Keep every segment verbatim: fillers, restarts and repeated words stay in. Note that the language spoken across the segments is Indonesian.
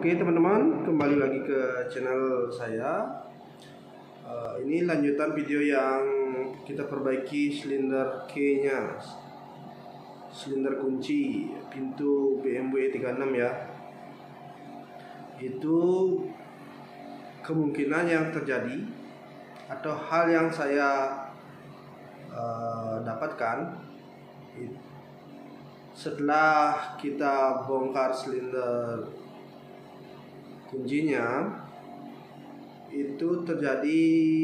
Oke teman-teman, kembali lagi ke channel saya. uh, Ini lanjutan video yang kita perbaiki silinder key nya, silinder kunci pintu B M W E tiga enam ya. Itu kemungkinan yang terjadi atau hal yang saya uh, dapatkan setelah kita bongkar silinder kuncinya, itu terjadi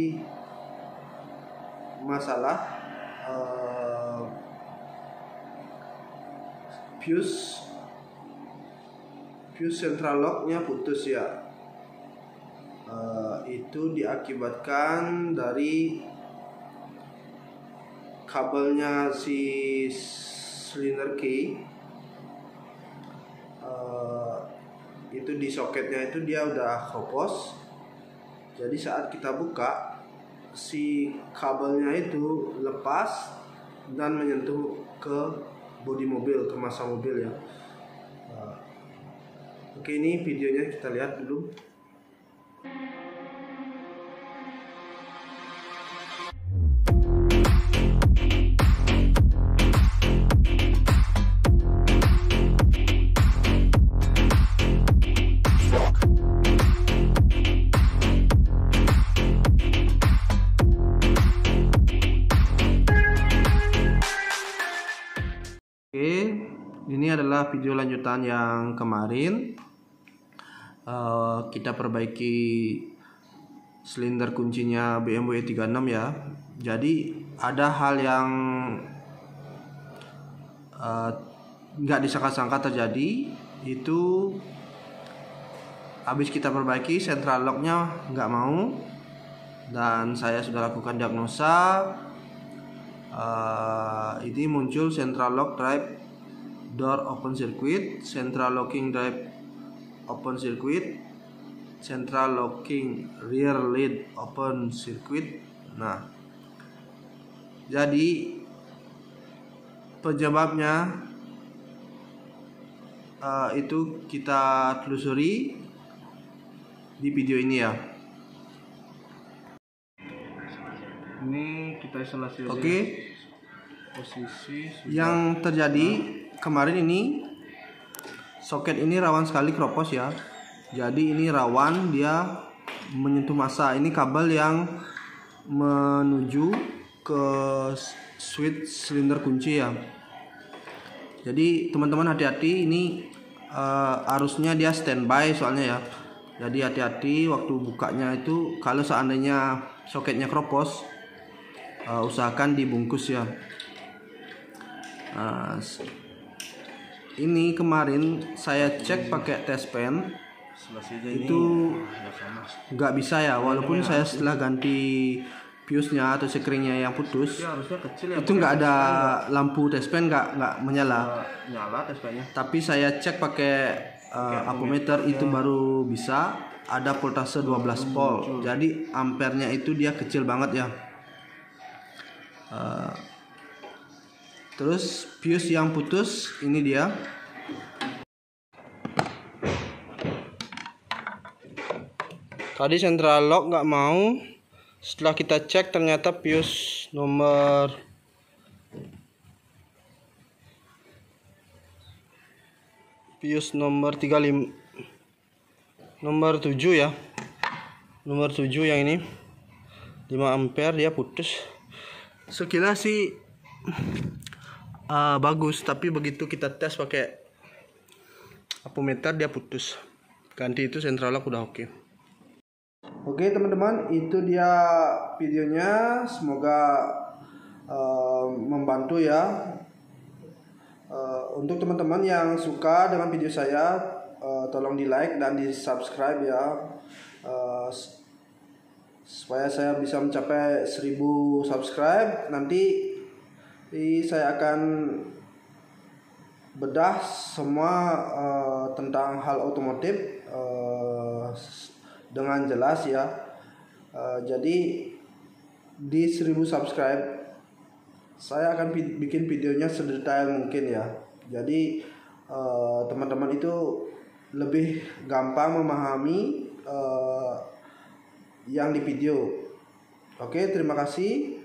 masalah uh, fuse fuse central locknya putus ya. Uh, itu diakibatkan dari kabelnya si silinder key. Uh, itu di soketnya itu dia udah keropos. Jadi saat kita buka, si kabelnya itu lepas dan menyentuh ke bodi mobil, ke masa mobil ya. Uh, Oke, ini videonya kita lihat dulu. Ini adalah video lanjutan yang kemarin. uh, Kita perbaiki silinder kuncinya B M W E tiga enam ya. Jadi ada hal yang nggak uh, disangka-sangka terjadi. Itu habis kita perbaiki, central locknya nggak mau. Dan saya sudah lakukan diagnosa. uh, Ini muncul central lock drive door open circuit, central locking drive open circuit, central locking rear lead open circuit. Nah, jadi penyebabnya uh, itu kita telusuri di video ini ya. Ini kita isolasi. Oke. Okay. Posisi sudah. Yang terjadi kemarin ini, soket ini rawan sekali keropos ya. Jadi ini rawan dia menyentuh massa. Ini kabel yang menuju ke switch silinder kunci ya. Jadi teman-teman hati-hati, ini uh, harusnya dia standby soalnya ya. Jadi hati-hati waktu bukanya itu. Kalau seandainya soketnya keropos, uh, usahakan dibungkus ya. Nah, ini kemarin saya cek pakai test pen, itu nggak bisa ya, walaupun saya setelah ganti fuse-nya atau sekringnya yang putus, itu nggak ada lampu test pen, nggak nggak menyala. Tapi saya cek pakai uh, ampermeter, itu baru bisa ada voltase dua belas volt. Jadi ampernya itu dia kecil banget ya. Uh, Terus fuse yang putus ini dia. Tadi central lock nggak mau. Setelah kita cek ternyata fuse nomor fuse nomor tiga puluh lima, nomor tujuh ya. Nomor tujuh yang ini lima ampere dia putus. Sekilas sih Uh, bagus, tapi begitu kita tes pakai ampermeter dia putus. Ganti itu central lock udah oke. Okay. Oke okay, teman-teman, itu dia videonya. Semoga uh, membantu ya. Uh, untuk teman-teman yang suka dengan video saya, uh, tolong di like dan di subscribe ya. Uh, supaya saya bisa mencapai seribu subscribe. Nanti Jadi saya akan bedah semua uh, tentang hal otomotif uh, dengan jelas ya. Uh, jadi di seribu subscribe saya akan bikin videonya sedetail mungkin ya. Jadi uh, teman-teman itu lebih gampang memahami uh, yang di video. Oke, terima kasih.